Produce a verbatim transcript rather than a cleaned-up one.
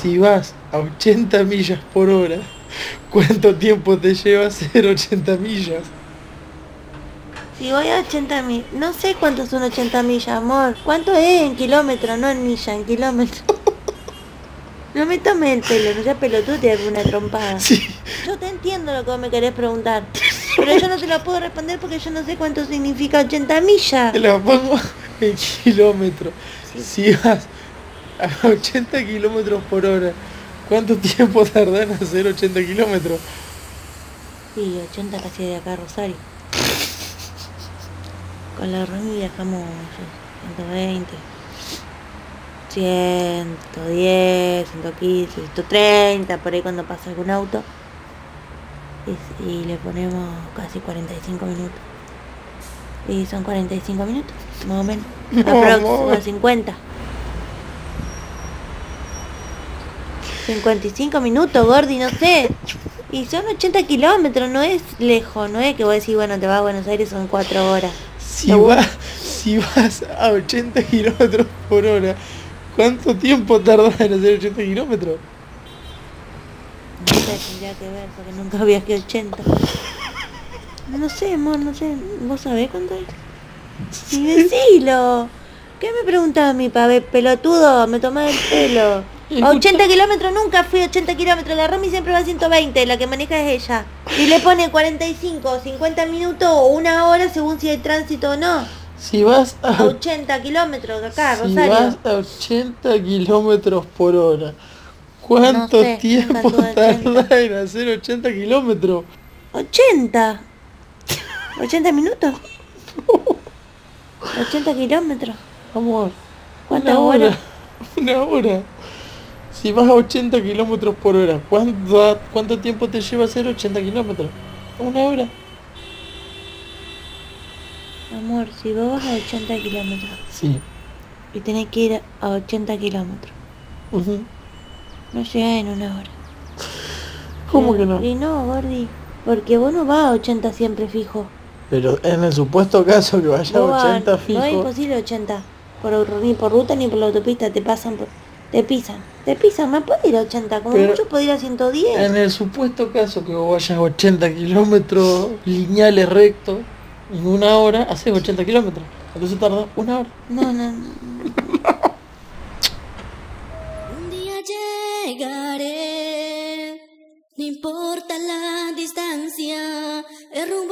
Si vas a ochenta millas por hora, ¿cuánto tiempo te lleva hacer ochenta millas? Si voy a ochenta mil, no sé cuánto son ochenta millas, amor. ¿Cuánto es en kilómetros? No en millas, en kilómetros. No me tomes el pelo, no seas pelotudo, te hago una trompada. Sí. Yo te entiendo lo que vos me querés preguntar, pero yo no te lo puedo responder porque yo no sé cuánto significa ochenta millas. Te la pongo en kilómetros. Sí. Si vas a ochenta kilómetros por hora, ¿cuánto tiempo tardás en hacer ochenta kilómetros? Sí, ochenta casi de acá a Rosario. Con la Rami viajamos ciento veinte, ciento diez, ciento quince, ciento treinta, por ahí cuando pasa algún auto. Y, y le ponemos casi cuarenta y cinco minutos. Y son cuarenta y cinco minutos, más o menos. No, Aproximadamente cincuenta. cincuenta y cinco minutos, Gordi, no sé. Y son ochenta kilómetros, no es lejos, no es que vos decís, bueno, te vas a Buenos Aires, son cuatro horas. Si vas, si vas a ochenta kilómetros por hora, ¿cuánto tiempo tardás en hacer ochenta kilómetros? No sé, tendría que ver, porque nunca viajé ochenta. No sé, amor, no sé. ¿Vos sabés cuánto es? Sí, decilo. ¿Qué me preguntás a mí, pavé? Pelotudo, me tomé el pelo. A ochenta kilómetros nunca fui a ochenta kilómetros. La Romy siempre va a ciento veinte, la que maneja es ella. Y le pone cuarenta y cinco, cincuenta minutos o una hora según si hay tránsito o no. Si vas a, A ochenta kilómetros acá, si Rosario. vas a ochenta kilómetros por hora, ¿cuánto No sé, tiempo nunca tuve tardás en hacer ochenta kilómetros? ochenta. ¿ochenta minutos? ochenta kilómetros. Amor, ¿Cuántas una hora, horas? una hora. Si vas a ochenta kilómetros por hora, ¿cuánto, ¿cuánto tiempo te lleva hacer ochenta kilómetros? Una hora. Amor, si vos vas a ochenta kilómetros Sí. y tenés que ir a ochenta kilómetros, Ujú. no llegás en una hora. ¿Cómo Pero- que no? Y no, Gordi, porque vos no vas a ochenta siempre fijo. Pero en el supuesto caso que vaya a Vos vas- ochenta no es fijo, imposible ochenta. Por, ni por ruta ni por la autopista, te pasan por... Te pisan. Te pisan, me puede ir a ochenta, como Pero- mucho puede ir a ciento diez. en el supuesto caso que vos vayas a ochenta kilómetros lineales rectos, en una hora haces ochenta kilómetros. Entonces tarda una hora. No, no, no. Un día llegaré, no importa la distancia, el rumbo